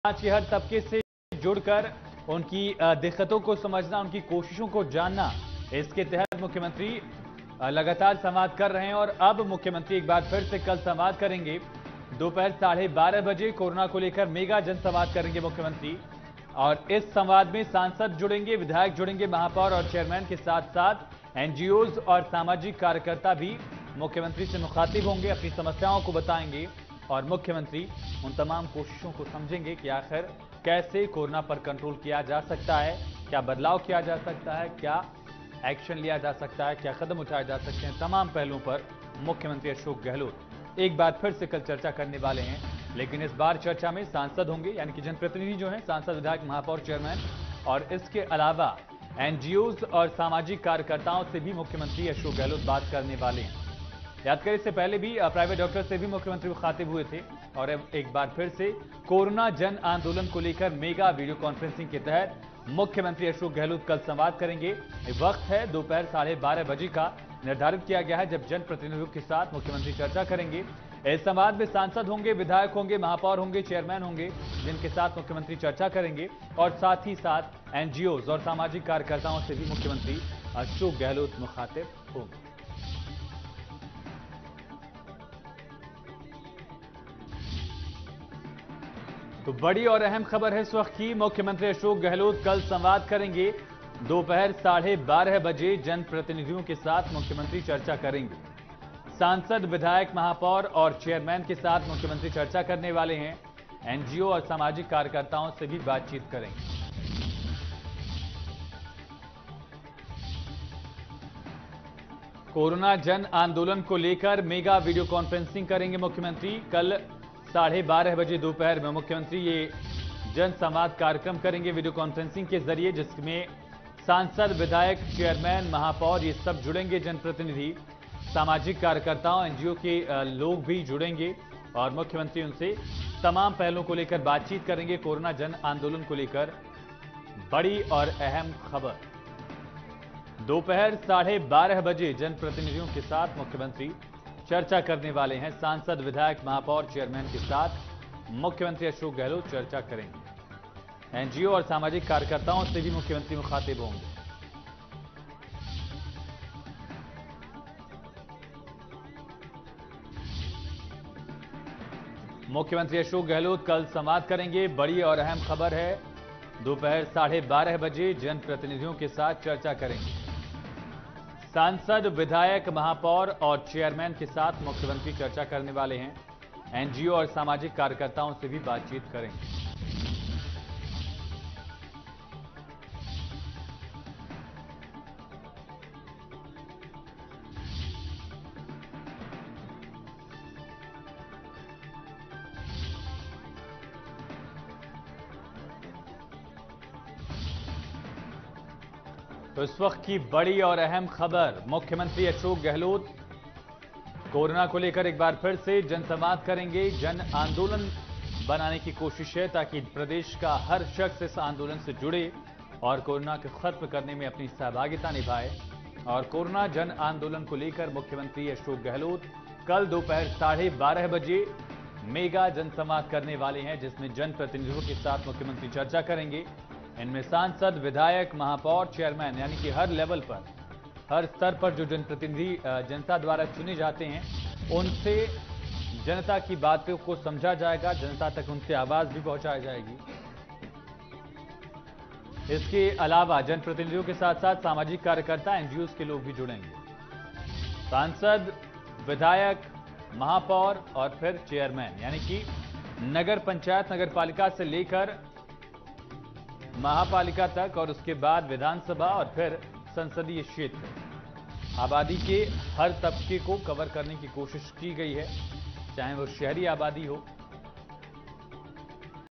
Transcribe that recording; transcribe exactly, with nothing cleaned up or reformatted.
समाज के हर तबके से जुड़कर उनकी दिक्कतों को समझना, उनकी कोशिशों को जानना, इसके तहत मुख्यमंत्री लगातार संवाद कर रहे हैं। और अब मुख्यमंत्री एक बार फिर से कल संवाद करेंगे। दोपहर साढ़े बारह बजे कोरोना को लेकर मेगा जनसंवाद करेंगे मुख्यमंत्री। और इस संवाद में सांसद जुड़ेंगे, विधायक जुड़ेंगे, महापौर और चेयरमैन के साथ साथ एनजीओज और सामाजिक कार्यकर्ता भी मुख्यमंत्री से मुखातिब होंगे, अपनी समस्याओं को बताएंगे और मुख्यमंत्री उन तमाम कोशिशों को समझेंगे कि आखिर कैसे कोरोना पर कंट्रोल किया जा सकता है, क्या बदलाव किया जा सकता है, क्या एक्शन लिया जा सकता है, क्या कदम उठाए जा सकते हैं। तमाम पहलुओं पर मुख्यमंत्री अशोक गहलोत एक बार फिर से कल चर्चा करने वाले हैं। लेकिन इस बार चर्चा में सांसद होंगे, यानी कि जनप्रतिनिधि जो हैं, सांसद, विधायक, महापौर, चेयरमैन, और इसके अलावा एनजीओज और सामाजिक कार्यकर्ताओं से भी मुख्यमंत्री अशोक गहलोत बात करने वाले हैं। याद करें, इससे पहले भी प्राइवेट डॉक्टर से भी मुख्यमंत्री मुखातिब हुए थे। और अब एक बार फिर से कोरोना जन आंदोलन को लेकर मेगा वीडियो कॉन्फ्रेंसिंग के तहत मुख्यमंत्री अशोक गहलोत कल संवाद करेंगे। वक्त है दोपहर साढ़े बारह बजे का निर्धारित किया गया है, जब जनप्रतिनिधियों के साथ मुख्यमंत्री चर्चा करेंगे। इस संवाद में सांसद होंगे, विधायक होंगे, महापौर होंगे, चेयरमैन होंगे, जिनके साथ मुख्यमंत्री चर्चा करेंगे। और साथ ही साथ एनजीओज और सामाजिक कार्यकर्ताओं से भी मुख्यमंत्री अशोक गहलोत मुखातिब होंगे। तो बड़ी और अहम खबर है इस वक्त की। मुख्यमंत्री अशोक गहलोत कल संवाद करेंगे। दोपहर साढ़े बारह बजे जनप्रतिनिधियों के साथ मुख्यमंत्री चर्चा करेंगे। सांसद, विधायक, महापौर और चेयरमैन के साथ मुख्यमंत्री चर्चा करने वाले हैं। एनजीओ और सामाजिक कार्यकर्ताओं से भी बातचीत करेंगे। कोरोना जन आंदोलन को लेकर मेगा वीडियो कॉन्फ्रेंसिंग करेंगे मुख्यमंत्री। कल साढ़े बारह बजे दोपहर में मुख्यमंत्री ये जन संवाद कार्यक्रम करेंगे वीडियो कॉन्फ्रेंसिंग के जरिए, जिसमें सांसद, विधायक, चेयरमैन, महापौर ये सब जुड़ेंगे, जनप्रतिनिधि, सामाजिक कार्यकर्ताओं, एनजीओ के लोग भी जुड़ेंगे। और मुख्यमंत्री उनसे तमाम पहलुओं को लेकर बातचीत करेंगे। कोरोना जन आंदोलन को लेकर बड़ी और अहम खबर। दोपहर साढ़े बारह बजे जनप्रतिनिधियों के साथ मुख्यमंत्री चर्चा करने वाले हैं। सांसद, विधायक, महापौर, चेयरमैन के साथ मुख्यमंत्री अशोक गहलोत चर्चा करेंगे। एनजीओ और सामाजिक कार्यकर्ताओं से भी मुख्यमंत्री मुखातिब होंगे। मुख्यमंत्री अशोक गहलोत कल संवाद करेंगे। बड़ी और अहम खबर है, दोपहर साढ़े बारह बजे जनप्रतिनिधियों के साथ चर्चा करेंगे। सांसद, विधायक, महापौर और चेयरमैन के साथ मुख्यमंत्री चर्चा करने वाले हैं। एनजीओ और सामाजिक कार्यकर्ताओं से भी बातचीत करेंगे। तो इस वक्त की बड़ी और अहम खबर, मुख्यमंत्री अशोक गहलोत कोरोना को लेकर एक बार फिर से जनसंवाद करेंगे। जन आंदोलन बनाने की कोशिश है ताकि प्रदेश का हर शख्स इस आंदोलन से जुड़े और कोरोना को खत्म करने में अपनी सहभागिता निभाए। और कोरोना जन आंदोलन को लेकर मुख्यमंत्री अशोक गहलोत कल दोपहर साढ़े बारह बजे मेगा जनसंवाद करने वाले हैं, जिसमें जनप्रतिनिधियों के साथ मुख्यमंत्री चर्चा करेंगे। इनमें सांसद, विधायक, महापौर, चेयरमैन, यानी कि हर लेवल पर, हर स्तर पर जो जनप्रतिनिधि जनता द्वारा चुने जाते हैं, उनसे जनता की बातों को समझा जाएगा, जनता तक उनसे आवाज भी पहुंचाई जाएगी। इसके अलावा जनप्रतिनिधियों के साथ साथ सामाजिक कार्यकर्ता, एनजीओ के लोग भी जुड़ेंगे। सांसद, विधायक, महापौर और फिर चेयरमैन, यानी कि नगर पंचायत, नगर पालिका से लेकर महापालिका तक, और उसके बाद विधानसभा और फिर संसदीय क्षेत्र। आबादी के हर तबके को कवर करने की कोशिश की गई है, चाहे वो शहरी आबादी हो,